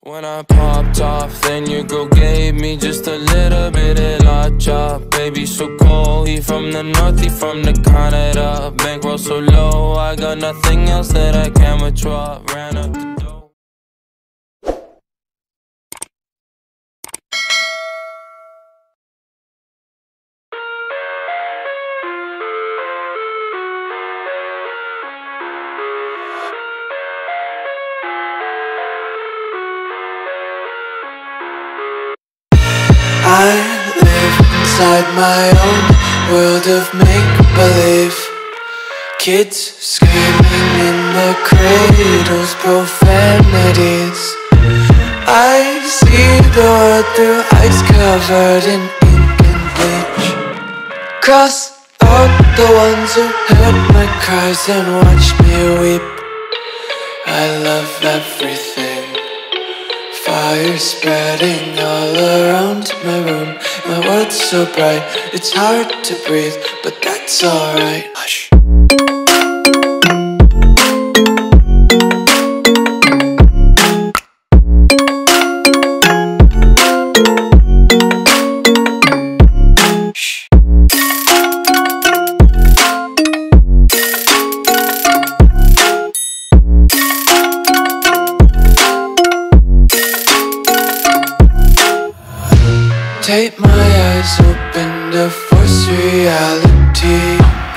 When I popped off, then your girl gave me just a little bit of la chop. Baby, so cold, he from the north, he from the Canada. Bankroll so low, I got nothing else that I can withdraw. Ran up the dough. I live inside my own world of make-believe. Kids screaming in their cradles, profanities. I see the world through ice covered in ink and bleach. Cross out the ones who heard my cries and watched me weep. I love everything. Fire spreading all around my room. My world's so bright, it's hard to breathe, but that's alright. Hush. Tape my eyes open to force reality.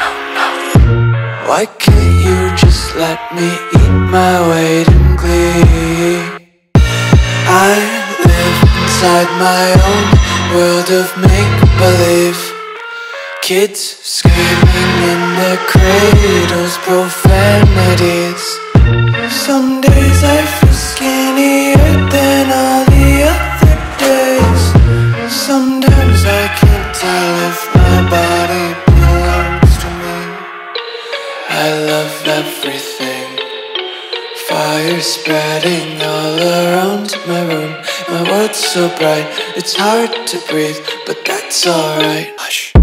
Why can't you just let me eat my weight in glee? I live inside my own world of make-believe. Kids screaming in their cradles, profanities. Some days I feel skinnier than all the other days. Sometimes I can't tell if my body belongs to me. I love everything. Fire spreading all around my room. My world's so bright, it's hard to breathe, but that's alright. Hush.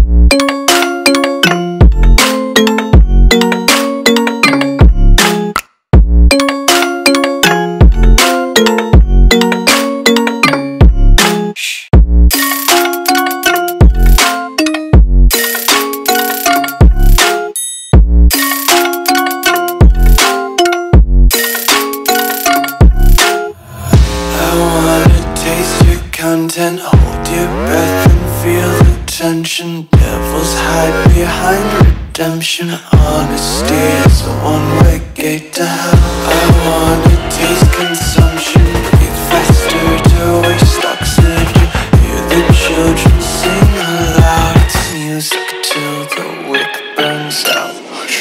Content, hold your breath and feel the tension. Devils hide behind redemption. Honesty is a one-way gate to hell. I wanna taste consumption. Breathe faster to waste oxygen. Hear the children sing aloud. It's music till the wick burns out.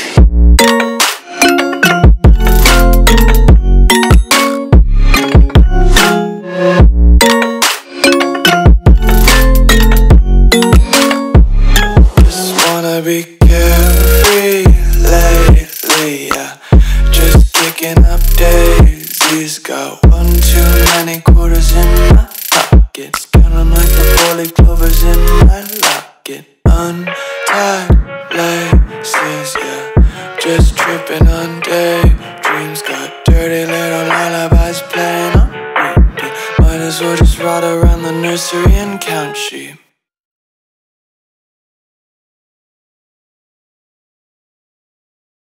Be carefree lately, yeah. Just kicking up daisies. Got one too many quarters in my pockets. Counting like the four-leaf clovers in my locket. Untied laces, yeah. Just tripping on daydreams. Got dirty little lullabies playing on repeat. Might as well just ride around the nursery and count sheep.